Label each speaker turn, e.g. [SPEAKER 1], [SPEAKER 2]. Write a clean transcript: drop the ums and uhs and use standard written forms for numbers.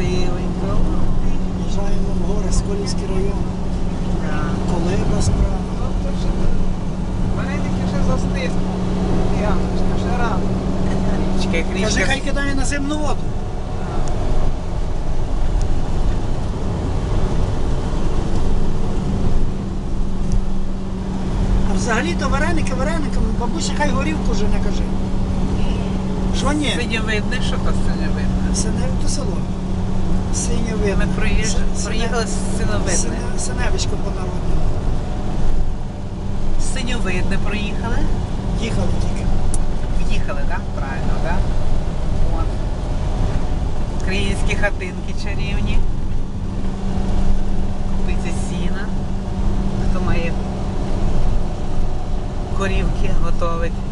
[SPEAKER 1] красивенько.
[SPEAKER 2] Їжджаємо в гори, Сколівський район. Колиба справа.
[SPEAKER 1] Вареники вже застисли. Яночка, ще рано. Річка,
[SPEAKER 2] Кажи, хай кидає на зимну воду. А взагалі-то вареники варениками, бабуся хай горівку вже не каже. Що ні?
[SPEAKER 1] Синьовидне, що то синьовидне?
[SPEAKER 2] Синеве то село. Синьовидне.
[SPEAKER 1] Ми проїхали з Синовидне.
[SPEAKER 2] Синевичко по-народному.
[SPEAKER 1] Синьовидне проїхали.
[SPEAKER 2] Їхали тільки.
[SPEAKER 1] В'їхали, так? Правильно, так? От. Українські хатинки чарівні. Купиться сіна. Хто має корівки, готовить.